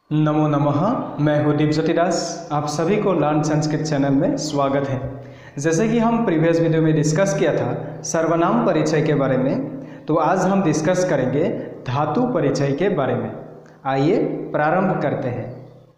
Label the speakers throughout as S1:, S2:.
S1: नमो नमः। मैं हूँ दीपज्योति दास। आप सभी को लर्न संस्कृत चैनल में स्वागत है। जैसे कि हम प्रीवियस वीडियो में डिस्कस किया था सर्वनाम परिचय के बारे में, तो आज हम डिस्कस करेंगे धातु परिचय के बारे में। आइए प्रारंभ करते हैं।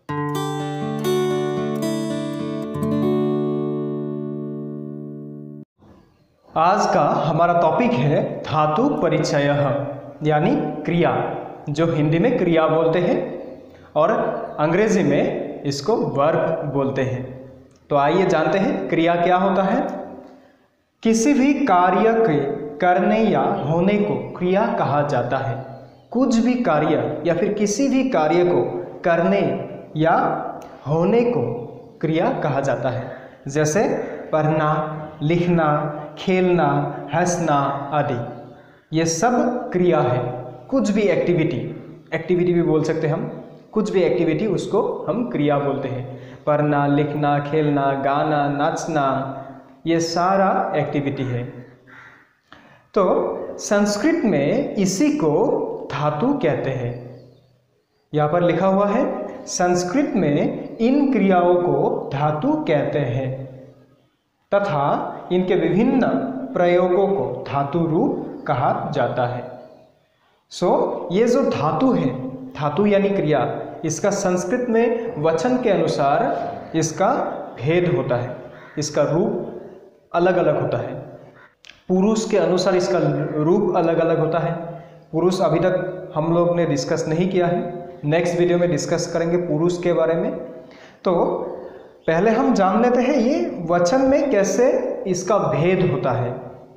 S1: आज का हमारा टॉपिक है धातु परिचय, यानी क्रिया, जो हिंदी में क्रिया बोलते हैं और अंग्रेजी में इसको वर्ब बोलते हैं। तो आइए जानते हैं क्रिया क्या होता है। किसी भी कार्य के करने या होने को क्रिया कहा जाता है। कुछ भी कार्य या फिर किसी भी कार्य को करने या होने को क्रिया कहा जाता है। जैसे पढ़ना, लिखना, खेलना, हंसना आदि, ये सब क्रिया है। कुछ भी एक्टिविटी भी बोल सकते हैं हम। कुछ भी एक्टिविटी उसको हम क्रिया बोलते हैं। पढ़ना, लिखना, खेलना, गाना, नाचना, ये सारा एक्टिविटी है। तो संस्कृत में इसी को धातु कहते हैं। यहाँ पर लिखा हुआ है संस्कृत में इन क्रियाओं को धातु कहते हैं तथा इनके विभिन्न प्रयोगों को धातु रूप कहा जाता है। ये जो धातु है, धातु यानी क्रिया, इसका संस्कृत में वचन के अनुसार इसका भेद होता है। इसका रूप अलग अलग होता है। पुरुष के अनुसार इसका रूप अलग अलग होता है। पुरुष अभी तक हम लोग ने डिस्कस नहीं किया है, नेक्स्ट वीडियो में डिस्कस करेंगे पुरुष के बारे में। तो पहले हम जान लेते हैं ये वचन में कैसे इसका भेद होता है।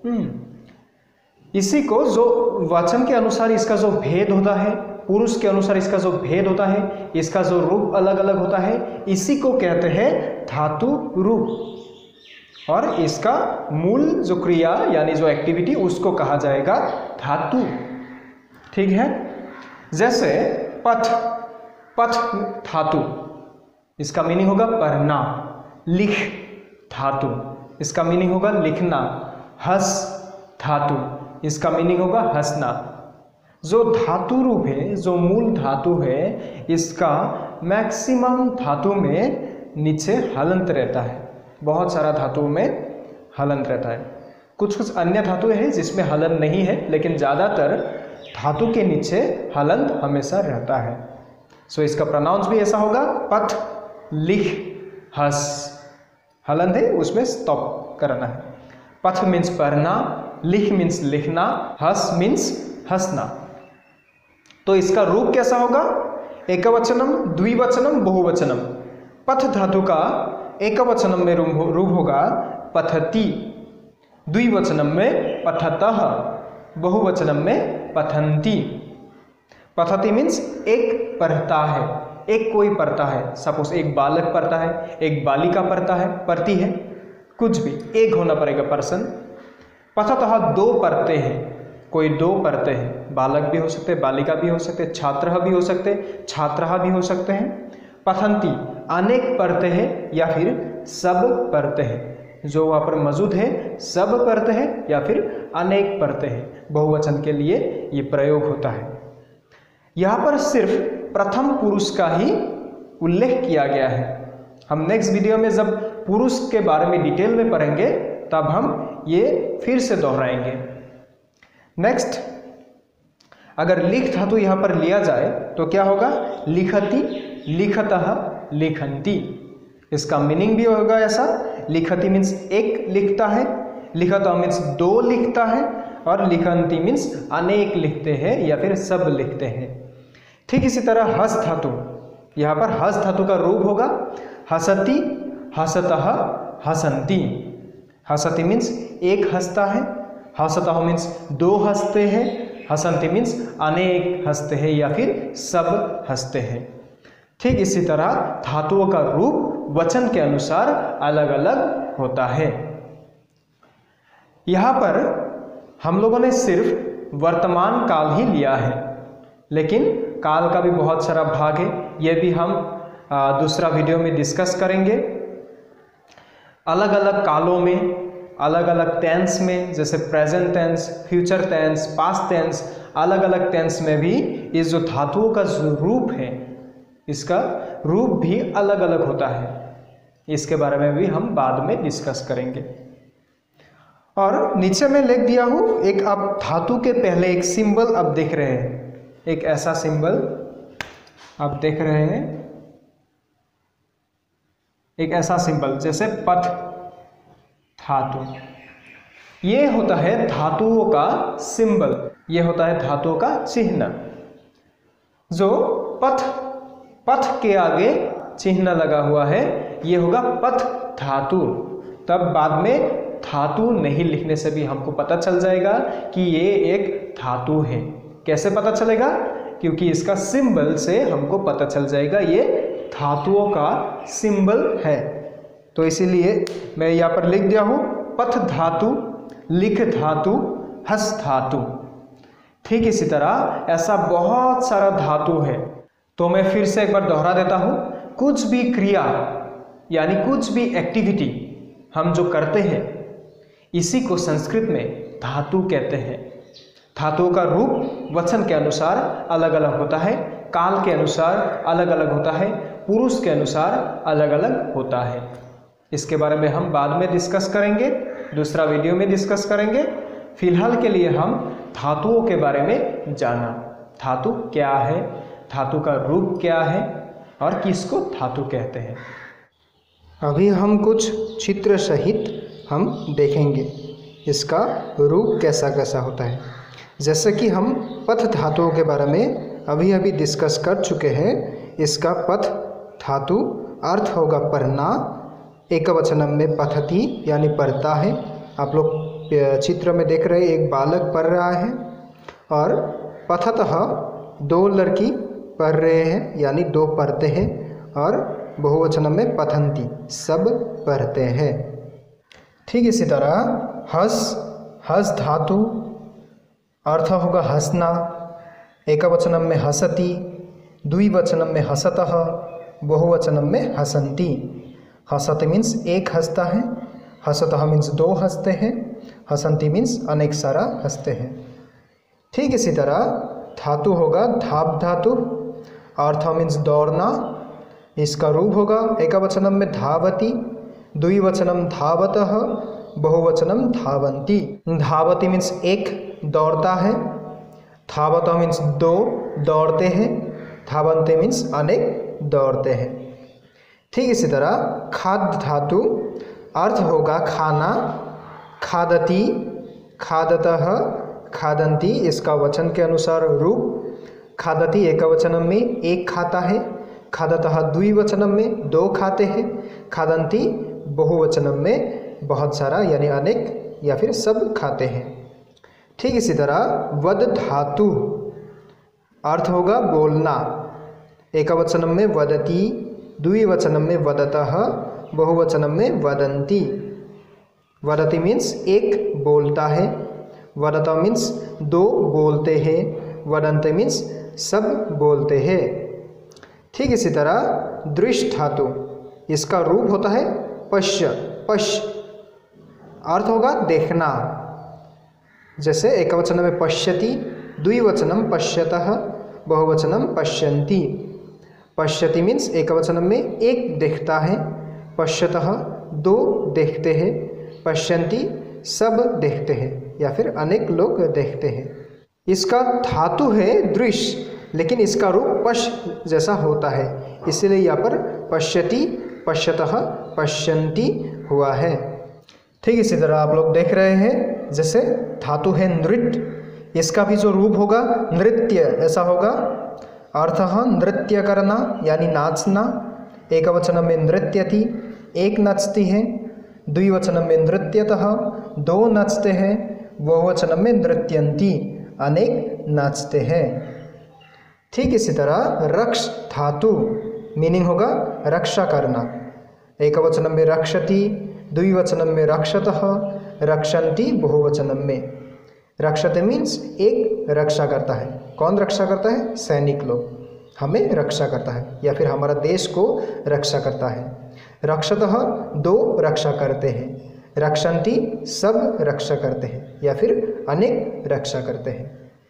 S1: इसी को जो वचन के अनुसार इसका जो भेद होता है, पुरुष के अनुसार इसका जो भेद होता है, इसका जो रूप अलग अलग होता है, इसी को कहते हैं धातु रूप। और इसका मूल जो क्रिया यानी जो एक्टिविटी, उसको कहा जाएगा धातु। ठीक है। जैसे पथ धातु, इसका मीनिंग होगा पढ़ना। लिख धातु, इसका मीनिंग होगा लिखना। हंस धातु, इसका मीनिंग होगा हंसना। जो धातु रूप है, जो मूल धातु है, इसका मैक्सिमम धातु में नीचे हलंत रहता है। बहुत सारा धातुओं में हलंत रहता है। कुछ अन्य धातु है जिसमें हलन नहीं है, लेकिन ज़्यादातर धातु के नीचे हलंत हमेशा रहता है। इसका प्रोनाउंस भी ऐसा होगा पथ, लिख, हंस। हलंत है, उसमें स्टॉप करना है। पथ मीन्स पढ़ना, लिख मीन्स लिखना, हंस मीन्स हंसना। तो इसका रूप कैसा होगा? एकवचनम, द्विवचनम, बहुवचनम। पथ धातु का एकवचनम में रूप होगा पठति, द्विवचनम में पठतः, बहुवचनम में पठन्ति। पठति मीन्स एक पढ़ता है, एक कोई पढ़ता है। सपोज एक बालक पढ़ता है, एक बालिका पढ़ती है, कुछ भी एक होना पड़ेगा पर्सन। पठतः दो पढ़ते हैं, कोई दो पढ़ते हैं। बालक भी हो सकते, बालिका भी हो सकते, छात्र भी हो सकते, छात्रा भी हो सकते हैं। पठन्ति अनेक पढ़ते हैं या फिर सब पढ़ते हैं। जो वहाँ पर मौजूद है, सब पढ़ते हैं या फिर अनेक पढ़ते हैं। बहुवचन के लिए ये प्रयोग होता है। यहाँ पर सिर्फ प्रथम पुरुष का ही उल्लेख किया गया है। हम नेक्स्ट वीडियो में जब पुरुष के बारे में डिटेल में पढ़ेंगे तब हम ये फिर से दोहराएंगे। नेक्स्ट, अगर लिख धातु यहाँ पर लिया जाए तो क्या होगा? लिखति, लिखतः, लिखन्ति। इसका मीनिंग भी होगा ऐसा। लिखति मीन्स एक लिखता है, लिखतः मीन्स दो लिखता है, और लिखन्ति मीन्स अनेक लिखते हैं या फिर सब लिखते हैं। ठीक इसी तरह हस धातु, यहाँ पर हस धातु का रूप होगा हसति, हसतः, हसन्ति। हसति मीन्स एक हंसता है, हसतः मीन्स दो हंसते हैं, हसन्ति मीन्स अनेक हंसते हैं या फिर सब हंसते हैं। ठीक इसी तरह धातुओं का रूप वचन के अनुसार अलग अलग होता है। यहाँ पर हम लोगों ने सिर्फ वर्तमान काल ही लिया है, लेकिन काल का भी बहुत सारा भाग है। यह भी हम दूसरा वीडियो में डिस्कस करेंगे। अलग अलग कालों में, अलग अलग टेंस में, जैसे present tense, future tense, past tense, अलग अलग टेंस में भी इस जो धातुओं का जो रूप है इसका रूप भी अलग अलग होता है। इसके बारे में भी हम बाद में डिस्कस करेंगे। और नीचे में लिख दिया हूँ एक, आप धातु के पहले एक सिंबल आप देख रहे हैं, एक ऐसा सिंबल आप देख रहे हैं, एक ऐसा सिंबल जैसे पथ धातु, ये होता है धातुओं का सिंबल, ये होता है धातुओं का चिन्ह। जो पथ के आगे चिन्ह लगा हुआ है ये होगा पथ धातु। तब बाद में धातु नहीं लिखने से भी हमको पता चल जाएगा कि ये एक धातु है। कैसे पता चलेगा? क्योंकि इसका सिंबल से हमको पता चल जाएगा ये धातुओं का सिंबल है। तो इसीलिए मैं यहाँ पर लिख दिया हूँ पथ धातु, लिख धातु, हस धातु। ठीक इसी तरह ऐसा बहुत सारा धातु है। तो मैं फिर से एक बार दोहरा देता हूँ, कुछ भी क्रिया यानी कुछ भी एक्टिविटी हम जो करते हैं इसी को संस्कृत में धातु कहते हैं। धातुओं का रूप वचन के अनुसार अलग अलग होता है, काल के अनुसार अलग अलग होता है, पुरुष के अनुसार अलग अलग होता है। इसके बारे में हम बाद में डिस्कस करेंगे, दूसरा वीडियो में डिस्कस करेंगे। फिलहाल के लिए हम धातुओं के बारे में जाना, धातु क्या है, धातु का रूप क्या है और किसको धातु कहते हैं। अभी हम कुछ चित्र सहित हम देखेंगे इसका रूप कैसा कैसा होता है। जैसे कि हम पथ धातुओं के बारे में अभी डिस्कस कर चुके हैं। इसका पथ धातु अर्थ होगा पढ़ना, एकवचनम में पठति यानी पढ़ता है। आप लोग चित्र में देख रहे एक बालक पढ़ रहा है, और पठतः दो लड़की पढ़ रहे हैं यानी दो पढ़ते हैं, और बहुवचन में पठन्ति सब पढ़ते हैं। ठीक इसी तरह हस धातु अर्थ होगा हंसना, एकवचनम में हसति, द्विवचनम में हसतः, बहुवचनम में हसन्ति। हसति मीन्स एक हंसता है, हसतः मीन्स दो हंसते हैं, हसन्ति मीन्स अनेक सारा हंसते हैं। ठीक इसी तरह धातु होगा धाप धातु, अर्थ मीन्स दौड़ना। इसका रूप होगा एकवचनम में धावति, द्विवचनम धावतः, बहुवचनम धावन्ति। धावति मीन्स एक दौड़ता है, धावतः मीन्स दो दौड़ते हैं, धावन्ति मीन्स अनेक दौड़ते हैं। ठीक इसी तरह खाद्य धातु अर्थ होगा खाना, खादति, खादतः, खादन्ति। इसका वचन के अनुसार रूप खादति एकवचनम में एक खाता है, खादतः द्विवचनम में दो खाते हैं, खादन्ति बहुवचनम में बहुत सारा यानी अनेक या फिर सब खाते हैं। ठीक इसी तरह वद धातु अर्थ होगा बोलना, एकवचनम में वदति, द्विवचनम में वदतः, बहुवचनम में वदन्ति। वदति मीन्स एक बोलता है, वदता मीन्स दो बोलते हैं, वदन्ति मीन्स सब बोलते हैं। ठीक इसी तरह दृश्य धातु इसका रूप होता है पश्य, अर्थ होगा देखना। जैसे एकवचन में पश्यति, द्विवचनम पश्यतः, बहुवचनम पश्यन्ति। पश्यति मीन्स एकवचन में एक देखता है, पश्यतः दो देखते हैं, पश्यन्ति सब देखते हैं या फिर अनेक लोग देखते हैं। इसका धातु है दृश्य, लेकिन इसका रूप पश जैसा होता है, इसलिए यहाँ पर पश्यति, पश्यतः, पश्यन्ति हुआ है। ठीक इसी तरह आप लोग देख रहे हैं जैसे धातु है नृत्य, इसका भी जो रूप होगा नृत्य ऐसा होगा। अर्थ नृत्य करना यानी नाचना, एकवचन में नृत्यति एक नाचती है, द्विवचन में नृत्यतः दो नाचते हैं, बहुवचन में नृत्यन्ति अनेक नाचते हैं। ठीक इसी तरह रक्ष धातु मीनिंग होगा रक्षा करना, एकवचन में रक्षति, द्विवचन में रक्षतः, रक्षन्ति बहुवचन में। रक्षते मीन्स एक रक्षा करता है। कौन रक्षा करता है? सैनिक लोग हमें रक्षा करता है या फिर हमारा देश को रक्षा करता है। रक्षतः दो रक्षा करते हैं, रक्षन्ति सब रक्षा करते हैं या फिर अनेक रक्षा करते हैं।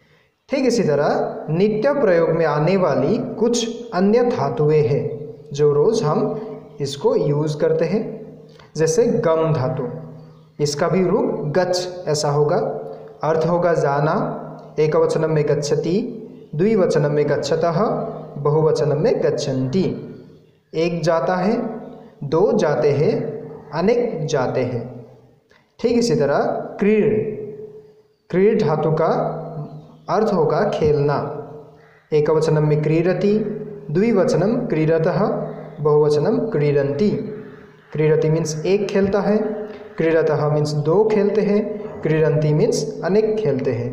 S1: ठीक इसी तरह नित्य प्रयोग में आने वाली कुछ अन्य धातुएं हैं जो रोज हम इसको यूज करते हैं, जैसे गम धातु, इसका भी रूप गच्छ ऐसा होगा। अर्थ होगा जाना, एकवचनम में गच्छति, द्विवचनम में गच्छतः, बहुवचनम में गच्छन्ति। एक जाता है, दो जाते हैं, अनेक जाते हैं। ठीक इसी तरह क्रीड़, क्रीड़ धातु का अर्थ होगा खेलना। एकवचनम में क्रीडति, द्विवचनम क्रीडतः, बहुवचनम क्रीडन्ति। क्रीडति मीन्स एक खेलता है, क्रीडतः मीन्स दो खेलते हैं, क्रीडन्ति मीन्स अनेक खेलते हैं।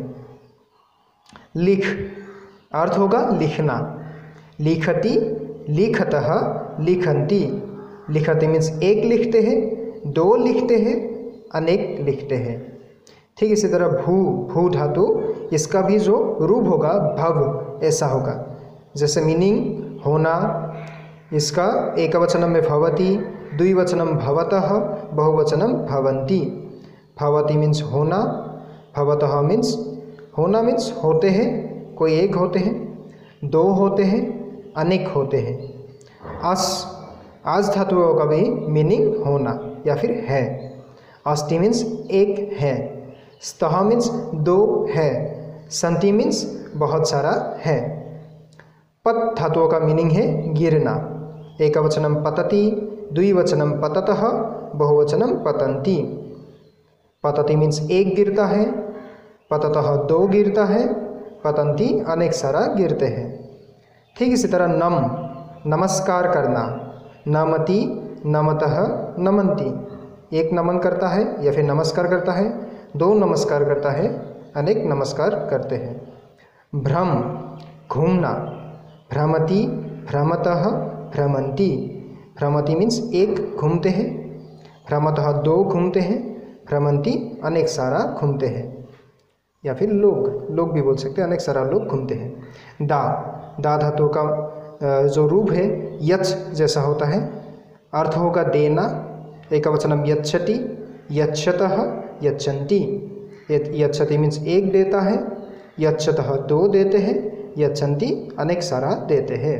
S1: लिख, अर्थ होगा लिखना। लिखति, लिखतः, लिखन्ति। लिखति मीन्स एक लिखते हैं, दो लिखते हैं, अनेक लिखते हैं। ठीक इसी तरह भू, भू धातु, इसका भी जो रूप होगा भव ऐसा होगा। जैसे मीनिंग होना, इसका एकवचनम में भवति, द्विवचनम भवतः, बहुवचनम भवन्ति। भवति मीन्स होना, भवतः मीन्स होना मीन्स होते हैं, कोई एक होते हैं, दो होते हैं, अनेक होते हैं। अस, आज धातुओं का भी मीनिंग होना या फिर है। अस्ति मीन्स एक है, स्तः मीन्स दो है, संति मीन्स बहुत सारा है। पत धातुओं का मीनिंग है गिरना। एकवचनम पतति, द्विवचनम पततः, बहुवचनम पतन्ति। पतति मीन्स एक गिरता है, पततः दो गिरता है, पतन्ति अनेक सारा गिरते हैं। ठीक इसी तरह नम, नमस्कार करना। नमति, नमतः, नमन्ति। एक नमन करता है या फिर नमस्कार करता है, दो नमस्कार करता है, अनेक नमस्कार करते हैं। भ्रम, घूमना। भ्रमति, भ्रमतः, भ्रमन्ति। भ्रमति मीन्स एक घूमते हैं, भ्रमतः दो घूमते हैं, भ्रमन्ति अनेक सारा घूमते हैं। या फिर लोग भी बोल सकते हैं, अनेक सारा लोग घूमते हैं। दा, दा धातु का जो रूप है यच्छ जैसा होता है। अर्थ होगा देना। एकवचनम यच्छति, यच्छतः, यच्छन्ति। यच्छति मीन्स एक देता है, यच्छतः दो देते हैं, यच्छन्ति अनेक सारा देते हैं।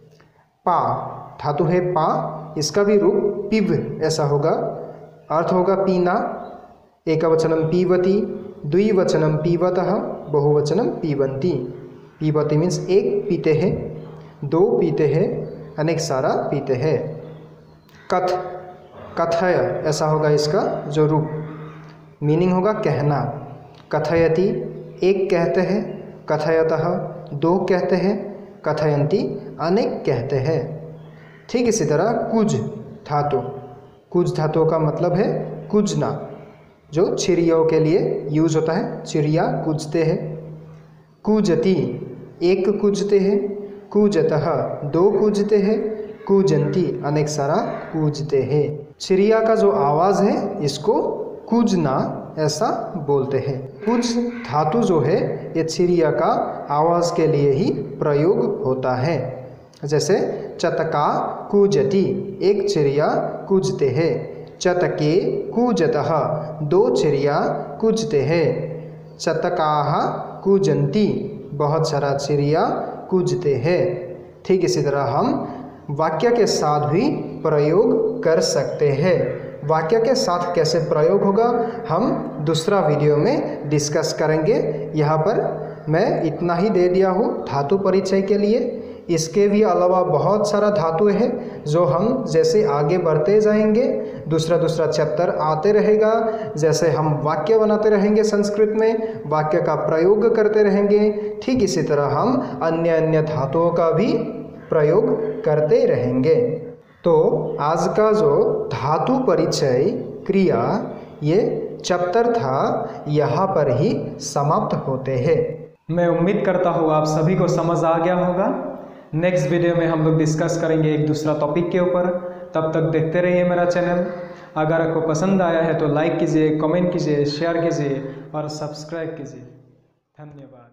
S1: पा धातु है पा, इसका भी रूप पिब ऐसा होगा। अर्थ होगा पीना। एकवचनम पीबति, द्विवचनम पीबतः, बहुवचनम पीबन्ति। पीबति मीन्स एक पीते हैं, दो पीते हैं, अनेक सारा पीते हैं। कथ, कथय ऐसा होगा इसका जो रूप, मीनिंग होगा कहना। कथयति एक कहते हैं, कथयतः दो कहते हैं, कथयन्ति अनेक कहते हैं। ठीक इसी तरह कुज धातु, कुज धातु का मतलब है कुजना, जो चिड़ियों के लिए यूज होता है, चिड़िया कूजते हैं। कूजति एक कूजते हैं, कूजतः दो कूजते हैं, कूजन्ति अनेक सारा कूजते हैं। चिड़िया का जो आवाज़ है इसको कूजना ऐसा बोलते हैं। कुज धातु जो है ये चिड़िया का आवाज़ के लिए ही प्रयोग होता है। जैसे चतका कूजति एक चिड़िया कूजते हैं, चतके कूजतः दो चिड़िया कूजते हैं, चतकाः कूजन्ति बहुत सारा चिड़िया कूजते हैं। ठीक इसी तरह हम वाक्य के साथ भी प्रयोग कर सकते हैं। वाक्य के साथ कैसे प्रयोग होगा हम दूसरा वीडियो में डिस्कस करेंगे। यहाँ पर मैं इतना ही दे दिया हूँ धातु परिचय के लिए। इसके भी अलावा बहुत सारा धातु है जो हम जैसे आगे बढ़ते जाएंगे दूसरा चैप्टर आते रहेगा, जैसे हम वाक्य बनाते रहेंगे संस्कृत में, वाक्य का प्रयोग करते रहेंगे, ठीक इसी तरह हम अन्य धातुओं का भी प्रयोग करते रहेंगे। तो आज का जो धातु परिचय क्रिया ये चैप्टर था यहाँ पर ही समाप्त होते हैं।
S2: मैं उम्मीद करता हूँ आप सभी को समझ आ गया होगा। नेक्स्ट वीडियो में हम लोग डिस्कस करेंगे एक दूसरा टॉपिक के ऊपर। तब तक देखते रहिए मेरा चैनल। अगर आपको पसंद आया है तो लाइक कीजिए, कमेंट कीजिए, शेयर कीजिए और सब्सक्राइब कीजिए। धन्यवाद।